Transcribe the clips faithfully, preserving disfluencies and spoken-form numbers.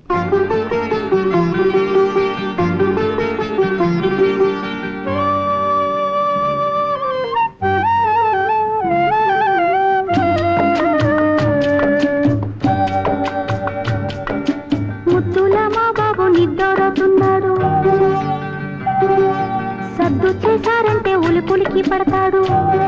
సద్దు చేశారంటే ఉలిపులికి పడతాడు.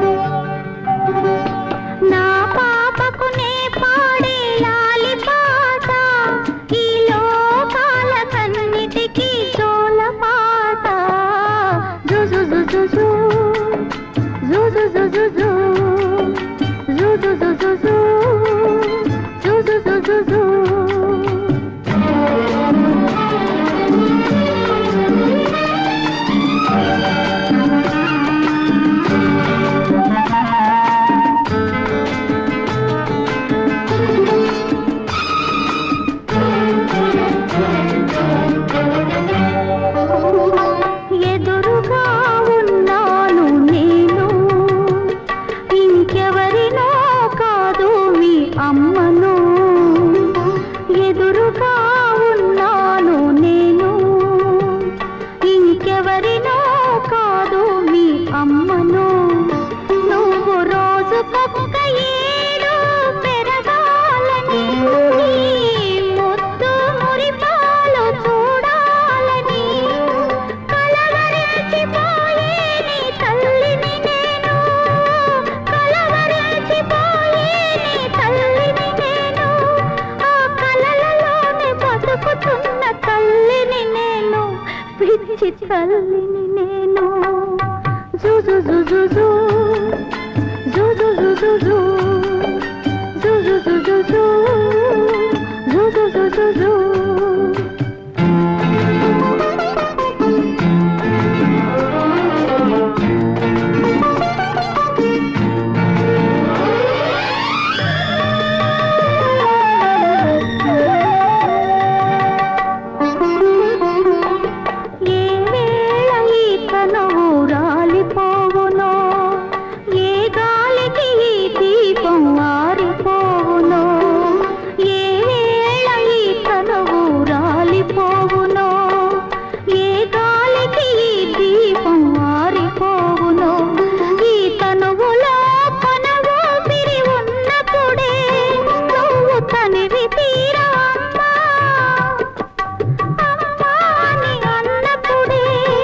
నా పాపకు నే పాడే లాలి పాట ఈ లోకాల కన్నిటికి జోల పాట. జుజు జుజు జుజు జుజు జుజు జుజు జుజు జుజు జుజు. ఎదురుగా ఉన్నాను నేను, ఇంకెవరినో కాదు మీ అమ్మను. ఎదురుగా ఉన్నాను నేను, ఇంకెవరినో కాదు మీ అమ్మను. నువ్వు రోజుకొక్క ఏడు పెరగాలని, ముద్దు మురిపాలు చూడాలని కలవరించిపోయే నీ తల్లిని నేను. కలవరించిపోయే నీ తల్లిని నేను. ఆ కలలలోనే బతుకుతున్న తల్లిని నేను, పిచ్చి తల్లిని నేను. జుజు జుజు జు జుజు జుజు జు జుజు జుజు జు జుజు జుజు జు. ఏ వేళ ఈ తనువు రాలిపోవునో, ఏ గాలికి ఈ దీపం ఆరిపోవునో. ఏ వేళ ఈ తనువు రాలిపోవునో, ఏ గాలికి ఈ దీపం ఆరిపోవునో. ఈ తనువులో కొనవు పిరి ఉన్నప్పుడే నువ్వు తనివి తీరా అమ్మా అమ్మా అని అన్నప్పుడే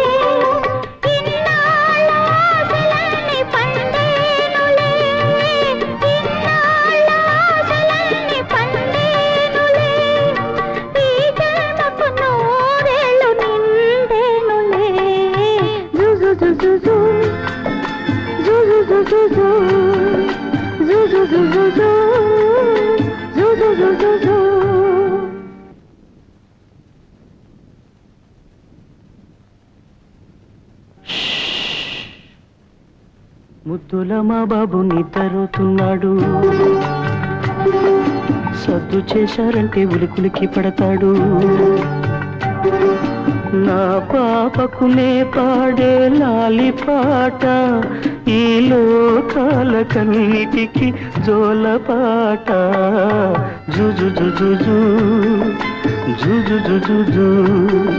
ఇన్నాళ్ళ ఆశలన్నీ పండేనులే. ఇన్నాళ్ళ ఆశలన్నీ పండేనులే. ఈ జన్మకు నూరేళ్ళు నిండేనులే. జుజు జుజు జు జుజు జుజు జు జుజు జుజు జు జుజు జుజు జు. ముద్దుల మా బాబు నిద్రపోతున్నాడు. సద్దు చేశారంటే ఉలికులికి పడతాడు. నా పాపకు నే పాడే లాలి పాట ఈ లోకాల కన్నిటికి జోల పాట. జుజు జుజు జు జుజు జుజు జు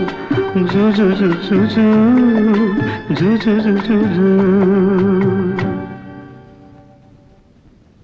జుజు జుజు జు జుజు జుజు జు.